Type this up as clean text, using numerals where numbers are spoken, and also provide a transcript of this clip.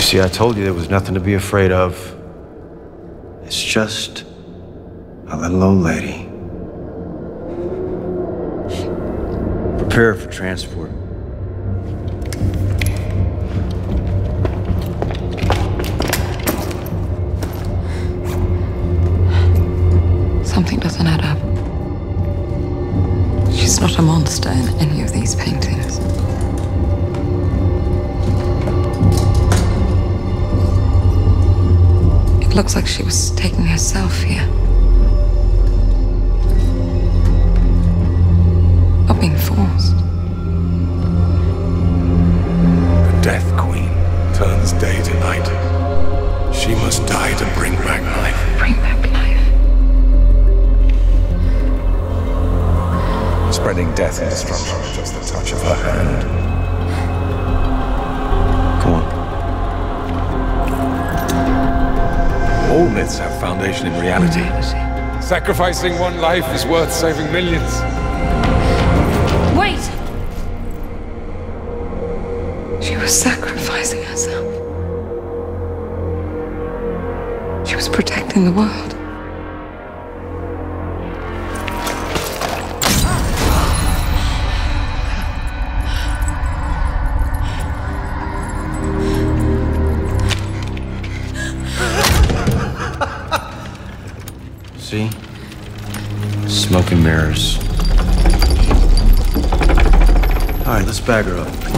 See, I told you there was nothing to be afraid of. It's just a little old lady. Prepare for transport. Something doesn't add up. She's not a monster in any of these paintings. It looks like she was taking herself here. Not being forced. The Death Queen turns day to night. She must die to bring back life. Bring back life. Spreading death and destruction with just the touch of her hand. Come on. All myths have foundation in reality. Sacrificing one life is worth saving millions. Wait! She was sacrificing herself. She was protecting the world. See? Smoke and mirrors. All right, let's bag her up.